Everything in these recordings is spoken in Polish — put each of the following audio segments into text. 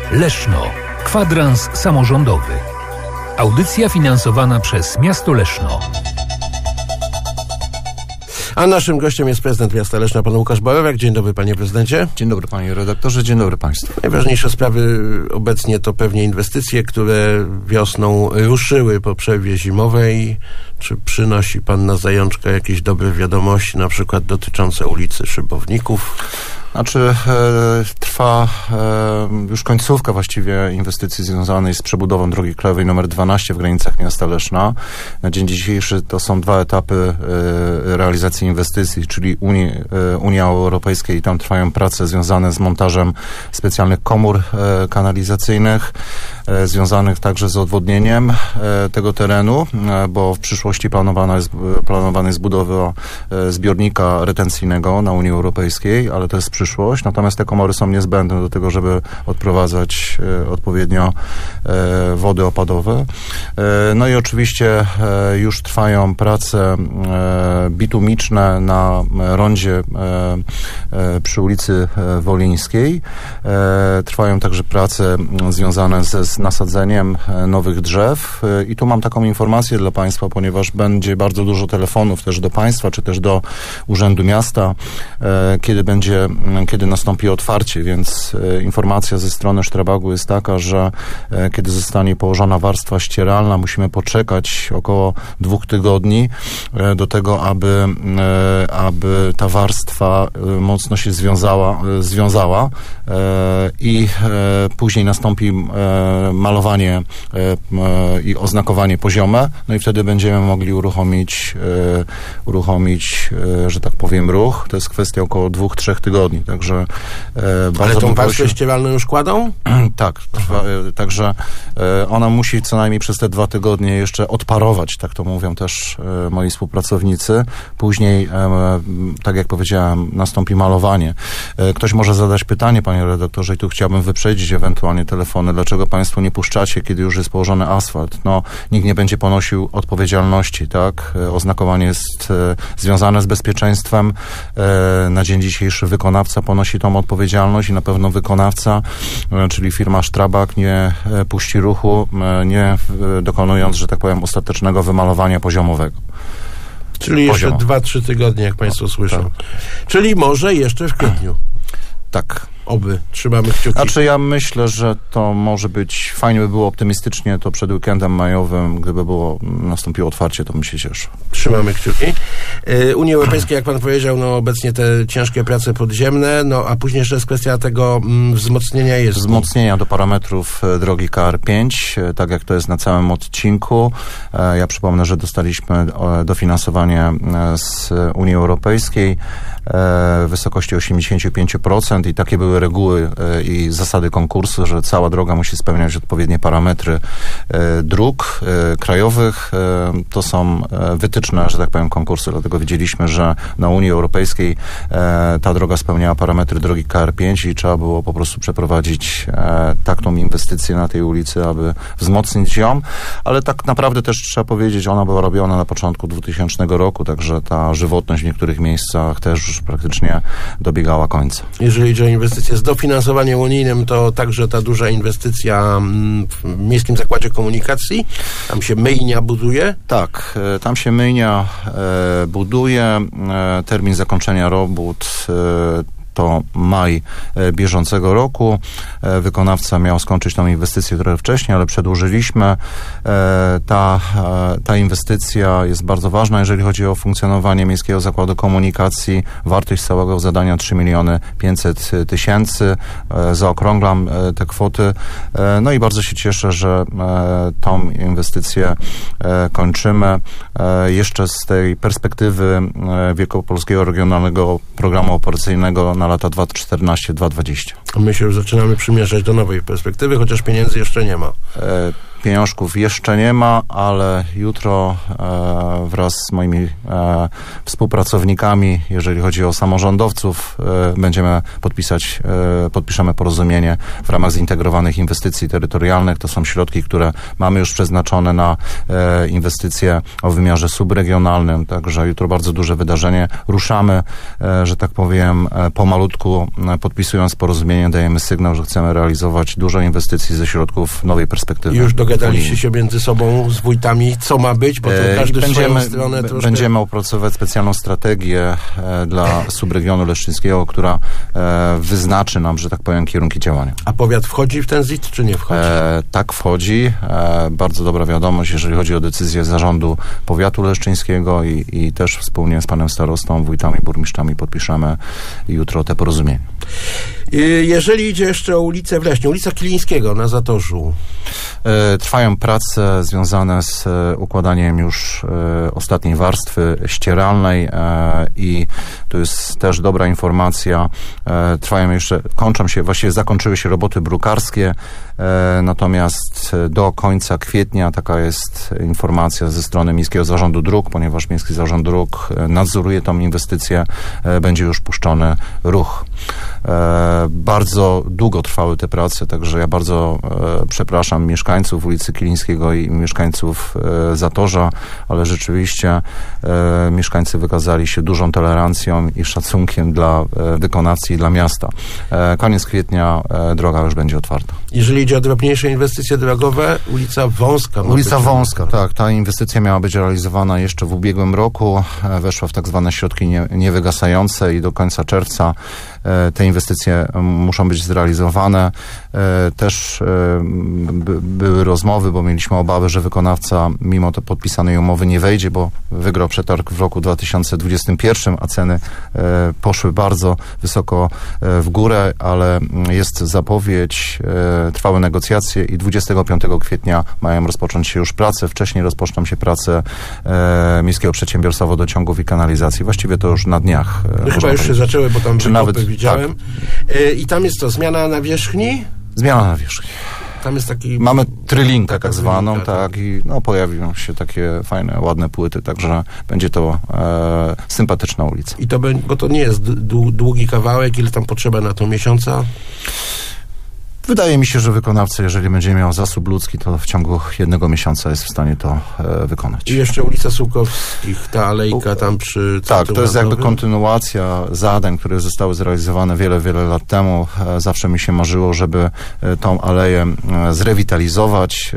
Leszno. Kwadrans samorządowy. Audycja finansowana przez Miasto Leszno. A naszym gościem jest prezydent miasta Leszna, pan Łukasz Bauerek. Dzień dobry, panie prezydencie. Dzień dobry, panie redaktorze, dzień dobry państwu. Najważniejsze sprawy obecnie to pewnie inwestycje, które wiosną ruszyły po przerwie zimowej. Czy przynosi pan na zajączka jakieś dobre wiadomości, na przykład dotyczące ulicy Szybowników? Znaczy trwa już końcówka właściwie inwestycji związanej z przebudową drogi krajowej nr 12 w granicach miasta Leszna. Na dzień dzisiejszy to są 2 etapy realizacji inwestycji, czyli Unia Europejskiej i tam trwają prace związane z montażem specjalnych komór kanalizacyjnych, związanych także z odwodnieniem tego terenu, bo w przyszłości planowana jest budowa zbiornika retencyjnego na Unii Europejskiej, ale to jest przyszłość. Natomiast te komory są niezbędne do tego, żeby odprowadzać odpowiednio wody opadowe. No i oczywiście już trwają prace bitumiczne na rondzie przy ulicy Wolińskiej. Trwają także prace związane z nasadzeniem nowych drzew. I tu mam taką informację dla państwa, ponieważ będzie bardzo dużo telefonów też do państwa, czy też do Urzędu Miasta, kiedy nastąpi otwarcie, więc informacja ze strony Sztrabagu jest taka, że kiedy zostanie położona warstwa ścieralna, musimy poczekać około 2 tygodni do tego, aby ta warstwa mocno się związała i później nastąpi malowanie i oznakowanie poziome, no i wtedy będziemy mogli uruchomić, że tak powiem, ruch. To jest kwestia około 2-3 tygodni, także ale tą warstwę ścieralną już kładą? Tak, także ona musi co najmniej przez te 2 tygodnie jeszcze odparować, tak to mówią też moi współpracownicy. Później, tak jak powiedziałem, nastąpi malowanie. Ktoś może zadać pytanie, panie redaktorze, i tu chciałbym wyprzedzić ewentualnie telefony, dlaczego państwo nie puszczacie, kiedy już jest położony asfalt? No, nikt nie będzie ponosił odpowiedzialności, tak? Oznakowanie jest związane z bezpieczeństwem. Na dzień dzisiejszy wykonawca ponosi tą odpowiedzialność i na pewno wykonawca, czyli firma Strabag, nie puści ruchu, nie dokonując, że tak powiem, ostatecznego wymalowania poziomowego. Czyli jeszcze 2-3 tygodnie, jak państwo słyszą. Tak. Czyli może jeszcze w kwietniu. Tak. Oby. Trzymamy kciuki. Znaczy ja myślę, że to może być, fajnie by było optymistycznie, to przed weekendem majowym, gdyby nastąpiło otwarcie, to bym się cieszył. Trzymamy kciuki. Unia Europejska, jak pan powiedział, no obecnie te ciężkie prace podziemne, no a później jeszcze jest kwestia tego wzmocnienia jezdni. Wzmocnienia do parametrów drogi KR5, tak jak to jest na całym odcinku. Ja przypomnę, że dostaliśmy dofinansowanie z Unii Europejskiej w wysokości 85% i takie były reguły i zasady konkursu, że cała droga musi spełniać odpowiednie parametry dróg krajowych. To są wytyczne, że tak powiem, konkursu, dlatego wiedzieliśmy, że na Unii Europejskiej ta droga spełniała parametry drogi KR5 i trzeba było po prostu przeprowadzić taką inwestycję na tej ulicy, aby wzmocnić ją, ale tak naprawdę też trzeba powiedzieć, ona była robiona na początku 2000 roku, także ta żywotność w niektórych miejscach też już praktycznie dobiegała końca. Jeżeli chodzi o inwestycje z dofinansowaniem unijnym, to także ta duża inwestycja w Miejskim Zakładzie Komunikacji, tam się myjnia buduje? Tak, tam się myjnia buduje, termin zakończenia robót to maj bieżącego roku. Wykonawca miał skończyć tą inwestycję trochę wcześniej, ale przedłużyliśmy. Ta inwestycja jest bardzo ważna, jeżeli chodzi o funkcjonowanie Miejskiego Zakładu Komunikacji. Wartość całego zadania 3 500 000. Zaokrąglam te kwoty. No i bardzo się cieszę, że tą inwestycję kończymy. Jeszcze z tej perspektywy Wielkopolskiego Regionalnego Programu Operacyjnego na lata 2014-2020. My się już zaczynamy przymierzać do nowej perspektywy, chociaż pieniędzy jeszcze nie ma. pieniążków jeszcze nie ma, ale jutro wraz z moimi współpracownikami, jeżeli chodzi o samorządowców, podpiszemy porozumienie w ramach zintegrowanych inwestycji terytorialnych. To są środki, które mamy już przeznaczone na inwestycje o wymiarze subregionalnym, także jutro bardzo duże wydarzenie. Ruszamy, że tak powiem, pomalutku, podpisując porozumienie, dajemy sygnał, że chcemy realizować dużo inwestycji ze środków nowej perspektywy. I już dogadaliście się między sobą z wójtami, co ma być, bo to każdy w swoją stronę troszkę... Będziemy opracować specjalną strategię dla subregionu leszczyńskiego, która wyznaczy nam, że tak powiem, kierunki działania. A powiat wchodzi w ten ZIT, czy nie wchodzi? Tak, wchodzi. Bardzo dobra wiadomość, jeżeli chodzi o decyzję zarządu powiatu leszczyńskiego i też wspólnie z panem starostą, wójtami, burmistrzami podpiszemy jutro te porozumienie. Jeżeli idzie jeszcze o ulicę w Lesznie, ulica Kilińskiego na Zatorzu. Trwają prace związane z układaniem już ostatniej warstwy ścieralnej i to jest też dobra informacja. Zakończyły się roboty brukarskie, natomiast do końca kwietnia, taka jest informacja ze strony Miejskiego Zarządu Dróg, ponieważ Miejski Zarząd Dróg nadzoruje tą inwestycję, będzie już puszczony ruch. Bardzo długo trwały te prace, także ja bardzo przepraszam mieszkańców ulicy Kilińskiego i mieszkańców Zatorza, ale rzeczywiście mieszkańcy wykazali się dużą tolerancją i szacunkiem dla wykonawcy i dla miasta. Koniec kwietnia droga już będzie otwarta. Jeżeli idzie o drobniejsze inwestycje drogowe, ulica Wąska. Ulica Wąska, tak. Ta inwestycja miała być realizowana jeszcze w ubiegłym roku. Weszła w tak zwane środki niewygasające i do końca czerwca te inwestycje muszą być zrealizowane. Też były rozmowy, bo mieliśmy obawy, że wykonawca mimo to podpisanej umowy nie wejdzie, bo wygrał przetarg w roku 2021, a ceny poszły bardzo wysoko w górę, ale jest zapowiedź, trwały negocjacje i 25 kwietnia mają rozpocząć się już prace. Wcześniej rozpoczną się prace Miejskiego Przedsiębiorstwa Wodociągów i Kanalizacji. Właściwie to już na dniach. Chyba już się zaczęły, bo tam widziałem. Tak. I tam jest to zmiana nawierzchni? Zmiana nawierzchni. Tam jest taki... Mamy trylinkę tak zwaną, tak, i pojawią się takie fajne, ładne płyty, także będzie to sympatyczna ulica. I to bo to nie jest długi kawałek, ile tam potrzeba na to miesiąca? Wydaje mi się, że wykonawca, jeżeli będzie miał zasób ludzki, to w ciągu 1 miesiąca jest w stanie to wykonać. I jeszcze ulica Sułkowskich, ta alejka tam przy... Tak, to jest jakby kontynuacja zadań, które zostały zrealizowane wiele lat temu. Zawsze mi się marzyło, żeby tą aleję zrewitalizować.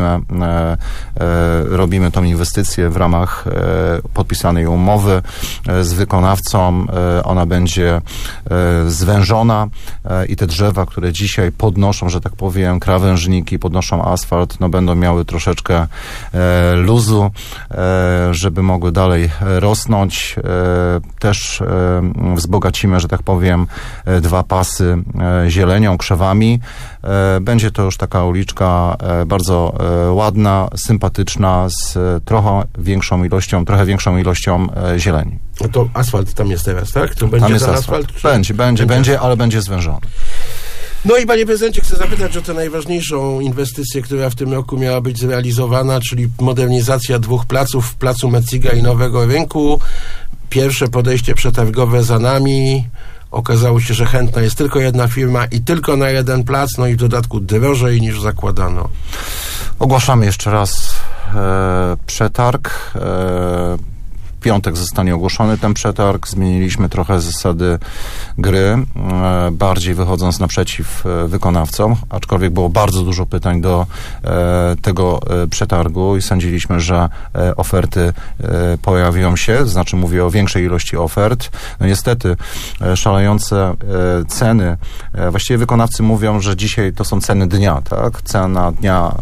Robimy tą inwestycję w ramach podpisanej umowy z wykonawcą. Ona będzie zwężona i te drzewa, które dzisiaj podnoszą, że tak powiem, krawężniki, podnoszą asfalt, będą miały troszeczkę luzu, żeby mogły dalej rosnąć. Też wzbogacimy, że tak powiem, 2 pasy zielenią, krzewami. Będzie to już taka uliczka bardzo ładna, sympatyczna, z trochę większą ilością zieleni. No to asfalt tam jest teraz, tak? To będzie tam jest asfalt? Będzie, ale będzie zwężony. No i panie prezydencie, chcę zapytać o tę najważniejszą inwestycję, która w tym roku miała być zrealizowana, czyli modernizacja 2 placów, placu Meciga i Nowego Rynku. Pierwsze podejście przetargowe za nami. Okazało się, że chętna jest tylko jedna firma i tylko na jeden plac, no i w dodatku drożej niż zakładano. Ogłaszamy jeszcze raz przetarg. W piątek zostanie ogłoszony ten przetarg. Zmieniliśmy trochę zasady gry, bardziej wychodząc naprzeciw wykonawcom, aczkolwiek było bardzo dużo pytań do tego przetargu i sądziliśmy, że oferty pojawią się, to znaczy mówię o większej ilości ofert. No niestety szalejące ceny, właściwie wykonawcy mówią, że dzisiaj to są ceny dnia, tak? Cena dnia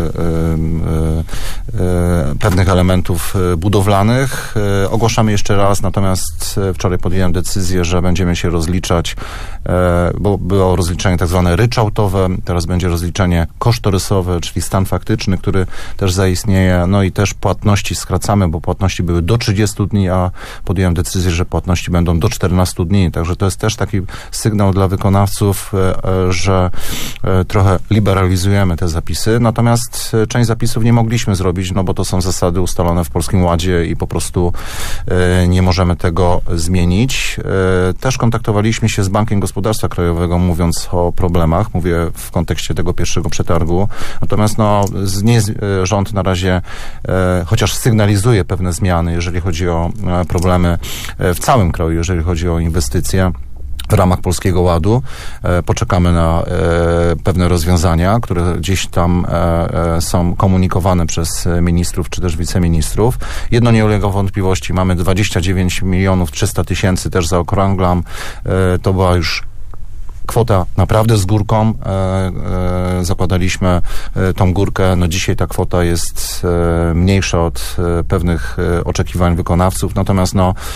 pewnych elementów budowlanych. Ogłaszamy jeszcze raz, natomiast wczoraj podjąłem decyzję, że będziemy się rozliczać, bo było rozliczenie tak zwane ryczałtowe, teraz będzie rozliczenie kosztorysowe, czyli stan faktyczny, który też zaistnieje, no i też płatności skracamy, bo płatności były do 30 dni, a podjąłem decyzję, że płatności będą do 14 dni, także to jest też taki sygnał dla wykonawców, że trochę liberalizujemy te zapisy, natomiast część zapisów nie mogliśmy zrobić, no bo to są zasady ustalone w Polskim Ładzie i po prostu nie możemy tego zmienić. Też kontaktowaliśmy się z Bankiem Gospodarstwa Krajowego, mówiąc o problemach, mówię w kontekście tego pierwszego przetargu, natomiast rząd na razie, chociaż sygnalizuje pewne zmiany, jeżeli chodzi o problemy w całym kraju, jeżeli chodzi o inwestycje, w ramach Polskiego Ładu. Poczekamy na pewne rozwiązania, które gdzieś tam są komunikowane przez ministrów czy też wiceministrów. Jedno nie ulega wątpliwości. Mamy 29 300 000, też zaokrąglam. To była już kwota naprawdę z górką. Zakładaliśmy tą górkę. No dzisiaj ta kwota jest mniejsza od pewnych oczekiwań wykonawców. Natomiast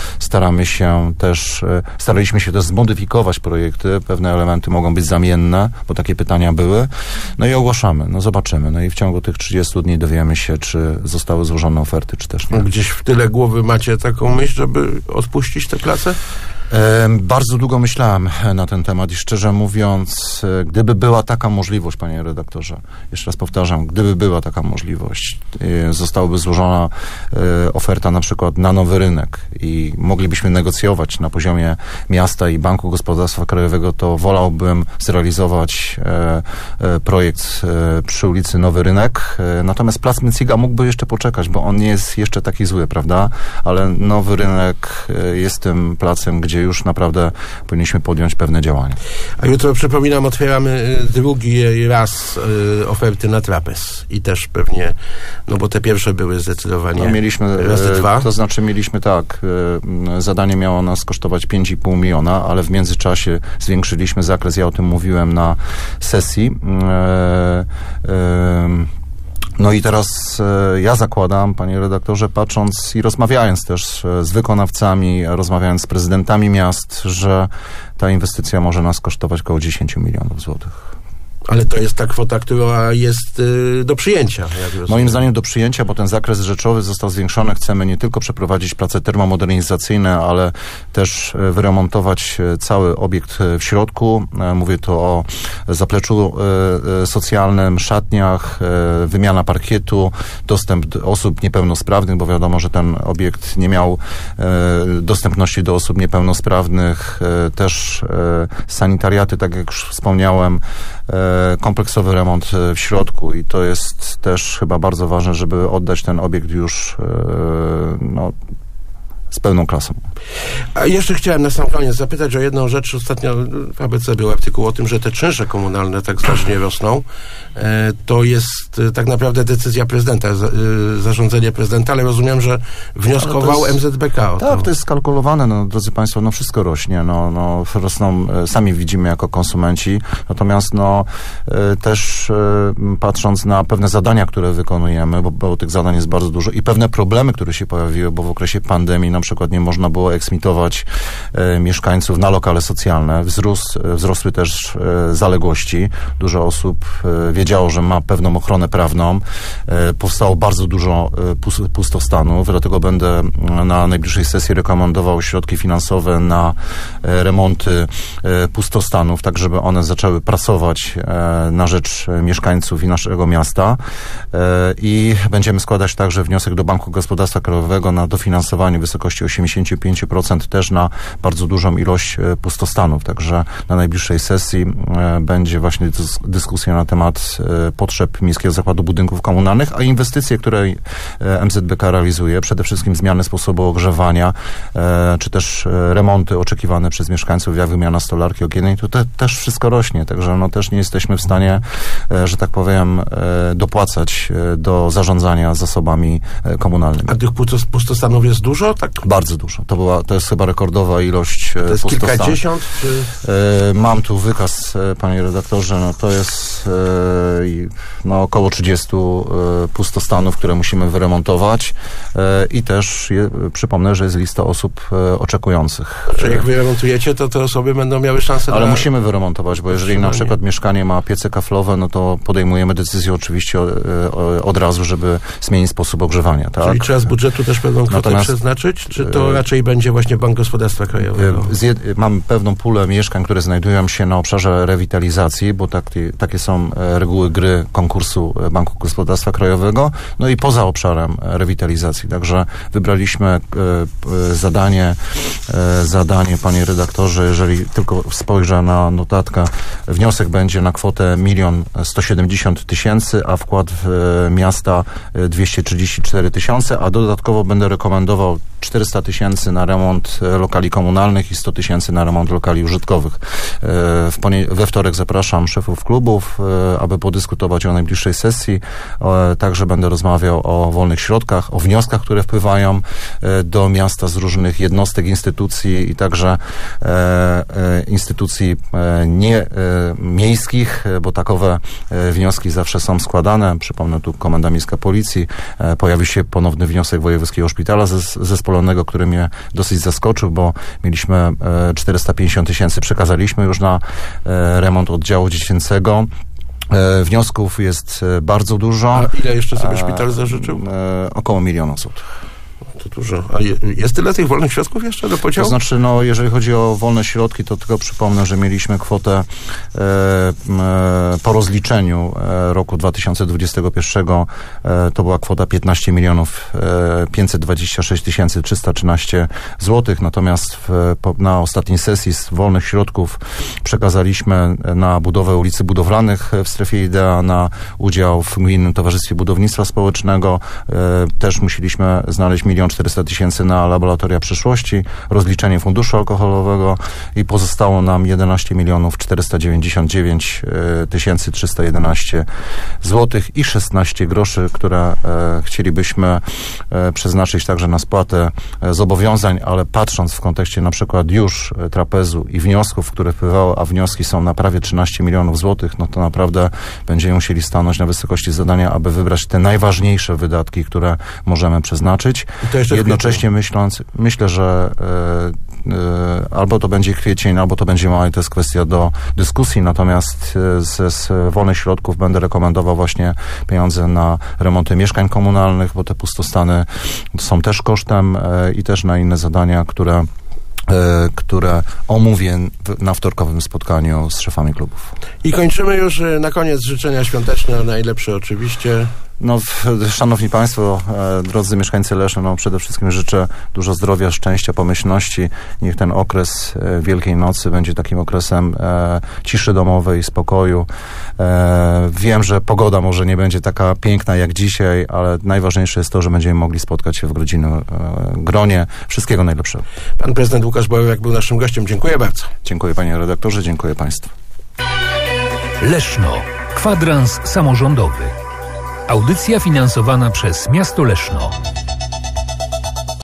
staraliśmy się też zmodyfikować projekty. Pewne elementy mogą być zamienne, bo takie pytania były. No i ogłaszamy. No zobaczymy. No i w ciągu tych 30 dni dowiemy się, czy zostały złożone oferty, czy też nie. Gdzieś w tyle głowy macie taką myśl, żeby odpuścić tę pracę? Bardzo długo myślałem na ten temat i szczerze mówiąc, gdyby była taka możliwość, panie redaktorze, jeszcze raz powtarzam, gdyby była taka możliwość, zostałaby złożona oferta na przykład na nowy rynek i moglibyśmy negocjować na poziomie miasta i Banku Gospodarstwa Krajowego, to wolałbym zrealizować projekt przy ulicy Nowy Rynek. Natomiast Plac Menciga mógłby jeszcze poczekać, bo on nie jest jeszcze taki zły, prawda? Ale Nowy Rynek jest tym placem, gdzie już naprawdę powinniśmy podjąć pewne działania. A jutro, przypominam, otwieramy drugi raz oferty na trapez. I też pewnie, no bo te pierwsze były zdecydowanie mieliśmy razy dwa. To znaczy mieliśmy zadanie miało nas kosztować 5,5 miliona, ale w międzyczasie zwiększyliśmy zakres. Ja o tym mówiłem na sesji. No i teraz ja zakładam, panie redaktorze, patrząc i rozmawiając też z wykonawcami, rozmawiając z prezydentami miast, że ta inwestycja może nas kosztować około 10 milionów złotych. Ale to jest ta kwota, która jest do przyjęcia. Moim zdaniem do przyjęcia, bo ten zakres rzeczowy został zwiększony. Chcemy nie tylko przeprowadzić prace termomodernizacyjne, ale też wyremontować cały obiekt w środku. Mówię tu o zapleczu socjalnym, szatniach, wymiana parkietu, dostęp do osób niepełnosprawnych, bo wiadomo, że ten obiekt nie miał dostępności do osób niepełnosprawnych. Też sanitariaty, tak jak już wspomniałem, kompleksowy remont w środku i to jest też chyba bardzo ważne, żeby oddać ten obiekt już z pełną klasą. A jeszcze chciałem na sam koniec zapytać o jedną rzecz. Ostatnio w ABC był artykuł o tym, że te czynsze komunalne tak znacznie rosną. To jest tak naprawdę decyzja prezydenta, zarządzenie prezydenta, ale rozumiem, że wnioskował MZBK o to. Tak, to jest skalkulowane, drodzy państwo, wszystko rośnie, rosną, sami widzimy jako konsumenci, natomiast też patrząc na pewne zadania, które wykonujemy, bo tych zadań jest bardzo dużo i pewne problemy, które się pojawiły, bo w okresie pandemii na przykład nie można było eksmitować mieszkańców na lokale socjalne. Wzrosły też zaległości. Dużo osób wiedziało, że ma pewną ochronę prawną. Powstało bardzo dużo pustostanów, dlatego będę na najbliższej sesji rekomendował środki finansowe na remonty pustostanów, tak żeby one zaczęły pracować na rzecz mieszkańców i naszego miasta. I będziemy składać także wniosek do Banku Gospodarstwa Krajowego na dofinansowanie w wysokości 85% też na bardzo dużą ilość pustostanów. Także na najbliższej sesji będzie właśnie dyskusja na temat potrzeb Miejskiego Zakładu Budynków Komunalnych, a inwestycje, które MZBK realizuje, przede wszystkim zmiany sposobu ogrzewania, czy też remonty oczekiwane przez mieszkańców, jak wymiana stolarki okiennej, to też wszystko rośnie. Także też nie jesteśmy w stanie, że tak powiem, dopłacać do zarządzania zasobami komunalnymi. A tych pustostanów jest dużo? Tak? Bardzo dużo. To jest chyba rekordowa ilość pustostanów. To jest pustostanów. Kilkadziesiąt? Czy... Mam tu wykaz, panie redaktorze, to jest około 30 pustostanów, które musimy wyremontować i też przypomnę, że jest lista osób oczekujących. Czy jak wyremontujecie, to te osoby będą miały szansę Ale musimy wyremontować, bo jeżeli na przykład mieszkanie ma piece kaflowe, no to podejmujemy decyzję oczywiście od razu, żeby zmienić sposób ogrzewania. Tak? Czyli trzeba z budżetu też pewną kwotę przeznaczyć, czy to raczej będzie właśnie Bank Gospodarstwa Krajowego? Mam pewną pulę mieszkań, które znajdują się na obszarze rewitalizacji, bo takie są reguły gry konkursu Banku Gospodarstwa Krajowego, no i poza obszarem rewitalizacji. Także wybraliśmy zadanie, panie redaktorze, jeżeli tylko spojrzę na notatkę, wniosek będzie na kwotę 1 170 000, a wkład w miasta 234 000, a dodatkowo będę rekomendował 400 000 na remont lokali komunalnych i 100 000 na remont lokali użytkowych. We wtorek zapraszam szefów klubów, aby podyskutować o najbliższej sesji. Także będę rozmawiał o wolnych środkach, o wnioskach, które wpływają do miasta z różnych jednostek, instytucji i także instytucji nie miejskich, bo takowe wnioski zawsze są składane. Przypomnę tu Komenda Miejska Policji. Pojawił się ponowny wniosek Wojewódzkiego Szpitala Zespolonego, który mnie dosyć zaskoczył, bo mieliśmy 450 000, przekazaliśmy już na remont oddziału dziecięcego. Wniosków jest bardzo dużo. A ile jeszcze sobie szpital zażyczył? Około 1 000 000 złotych. To dużo. A jest tyle tych wolnych środków jeszcze do podziału? To znaczy, jeżeli chodzi o wolne środki, to tylko przypomnę, że mieliśmy kwotę po rozliczeniu roku 2021 to była kwota 15 526 313 zł. Natomiast na ostatniej sesji z wolnych środków przekazaliśmy na budowę ulicy Budowlanych w strefie IDEA, na udział w Gminnym Towarzystwie Budownictwa Społecznego. Też musieliśmy znaleźć 1 400 000 na laboratoria przyszłości, rozliczenie funduszu alkoholowego i pozostało nam 11 499 311 zł i 16 groszy, które chcielibyśmy przeznaczyć także na spłatę zobowiązań, ale patrząc w kontekście na przykład już trapezu i wniosków, które wpływały, a wnioski są na prawie 13 milionów złotych, no to naprawdę będziemy musieli stanąć na wysokości zadania, aby wybrać te najważniejsze wydatki, które możemy przeznaczyć. Jednocześnie myślę, że albo to będzie kwiecień, albo to będzie maj, to jest kwestia do dyskusji, natomiast z wolnych środków będę rekomendował właśnie pieniądze na remonty mieszkań komunalnych, bo te pustostany są też kosztem i też na inne zadania, które omówię na wtorkowym spotkaniu z szefami klubów. I kończymy już na koniec życzenia świąteczne, najlepsze oczywiście. Szanowni Państwo, drodzy mieszkańcy Leszna, przede wszystkim życzę dużo zdrowia, szczęścia, pomyślności. Niech ten okres Wielkiej Nocy będzie takim okresem ciszy domowej, spokoju. Wiem, że pogoda może nie będzie taka piękna jak dzisiaj, ale najważniejsze jest to, że będziemy mogli spotkać się w rodzinnym gronie. Wszystkiego najlepszego. Pan prezydent Łukasz Borowiak był naszym gościem. Dziękuję bardzo. Dziękuję panie redaktorze, dziękuję Państwu. Leszno. Kwadrans samorządowy. Audycja finansowana przez Miasto Leszno.